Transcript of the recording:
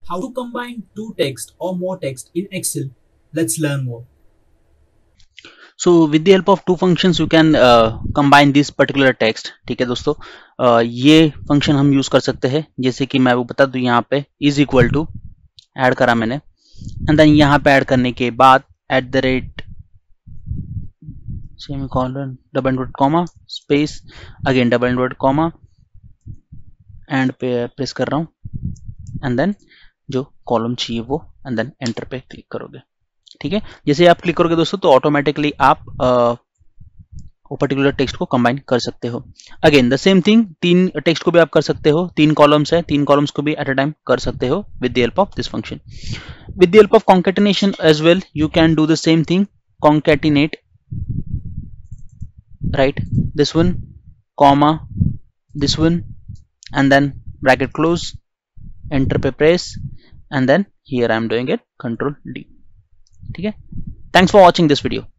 How to combine two text or more text in Excel. Let's learn more. So with the help of two functions you can combine this particular text. ठीक है दोस्तों, ये function हम use कर सकते हैं, जैसे कि मैं वो बता दूं, यहाँ पे इज इक्वल टू ऐड करा मैंने, एंड देन यहाँ पे ऐड करने के बाद at the rate semicolon double dot comma space again double dot comma end पे प्रेस कर रहा हूँ, एंड देन जो कॉलम चाहिए वो, एंड देन एंटर पे क्लिक करोगे। ठीक है, जैसे आप क्लिक करोगे दोस्तों तो ऑटोमेटिकली आप वो पर्टिकुलर टेक्स्ट को कंबाइन कर सकते हो। अगेन द सेम थिंग, तीन टेक्स्ट को भी आप कर सकते हो, तीन कॉलम्स है, तीन कॉलम्स को भी एट अ टाइम कर सकते हो with the help of this function. With the help of concatenation as well you can do the same thing, concatenate, right, this one comma this one and then bracket close, enter पे press, and then here I am doing it control D। ठीक है, thanks for watching this video।